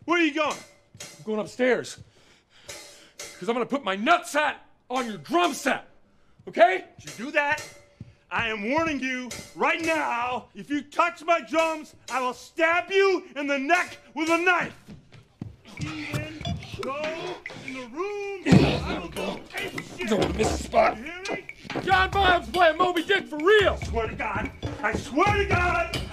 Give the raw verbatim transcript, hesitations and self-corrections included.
Where are you going? I'm going upstairs. Because I'm going to put my nutsack on your drum set. Okay? If you do that, I am warning you right now, if you touch my drums, I will stab you in the neck with a knife. Steven, go in the room. I will go take shit. Don't want to miss a spot. You hear me? John Bob's playing Moby Dick for real. I swear to God, I swear to God,